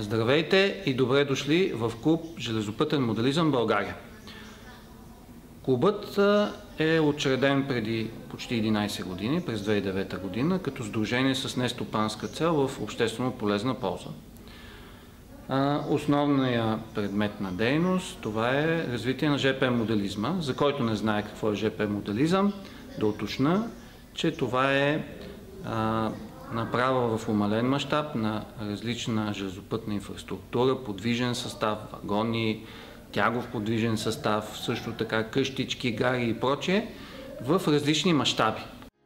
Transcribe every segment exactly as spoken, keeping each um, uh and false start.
Здравейте и добре дошли в клуб Железопътен моделизъм България. Клубът е учреден преди почти единайсет години, през две хиляди и девета година, като сдружение с нестопанска цел в обществено полезна полза. Основният предмет на дейност това е развитие на жп моделизма. За който не знае какво е жп моделизъм, да уточня, че това е а, направа в умален мащаб на различна железопътна инфраструктура, подвижен състав, вагони, тягов подвижен състав, също така къщички, гари и прочее, в различни мащаби.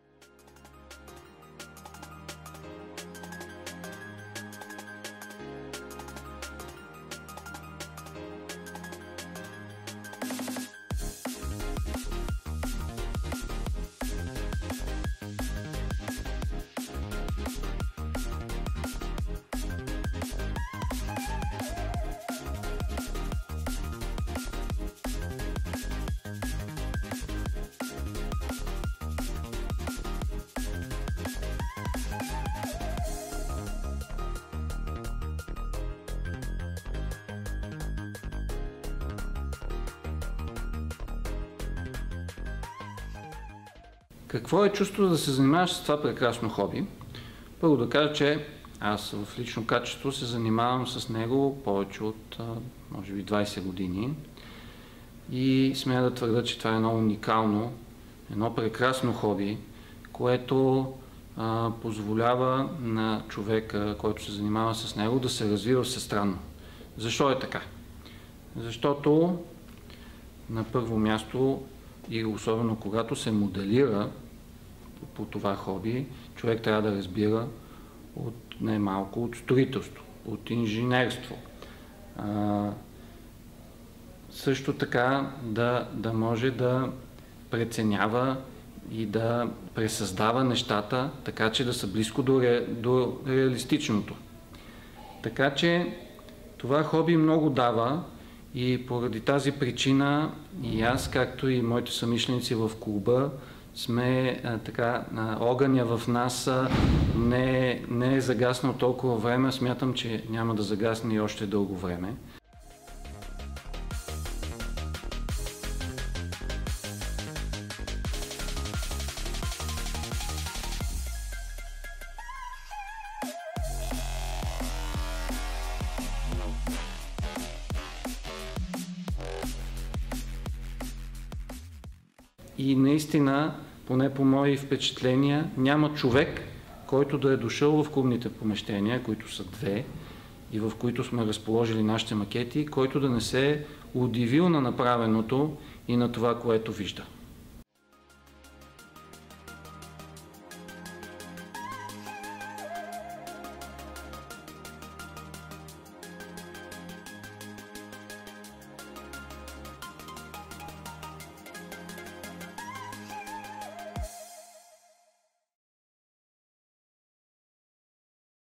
Какво е чувството да се занимаваш с това прекрасно хоби? Първо да кажа, че аз в лично качество се занимавам с него повече от, може би, двайсет години и смея да твърда, че това е едно уникално, едно прекрасно хоби, което а, позволява на човека, който се занимава с него, да се развива всестранно. Защо е така? Защото на първо място и особено когато се моделира по това хоби, човек трябва да разбира от най-малко от строителство, от инженерство. А, също така да, да може да преценява и да пресъздава нещата, така че да са близко до, ре, до реалистичното. Така че това хоби много дава и поради тази причина и аз, както и моите съмишленици в клуба, сме а, така, а, огъня в нас а, не, не е загаснал толкова време, смятам, че няма да загасне и още дълго време. И наистина, поне по мои впечатления, няма човек, който да е дошъл в клубните помещения, които са две и в които сме разположили нашите макети, който да не се е удивил на направеното и на това, което вижда.